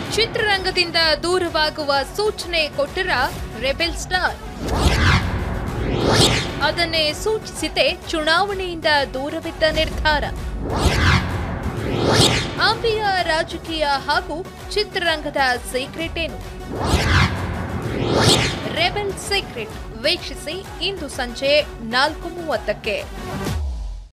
ಚಿತ್ರರಂಗದಿಂದ ದೂರವಾಗುವ ಸೂಚನೆ ಕೊಟ್ಟರ rebel star. ಅದನ್ನೇ ಸೂಚಿಸಿದೆ ಚುನಾವಣೆಯಿಂದ ದೂರವಿದ್ದ ನಿರ್ಧಾರ. ಅಂಬಿಯ ರಾಜಕೀಯ ಹಾಗೂ ಚಿತ್ರರಂಗದ ಸೀಕ್ರೆಟ್ ಏನು? ರೆಬೆಲ್ ಸೀಕ್ರೆಟ್ ವೀಕ್ಷಿಸಿ ಇಂದು ಸಂಜೆ 4:30ಕ್ಕೆ.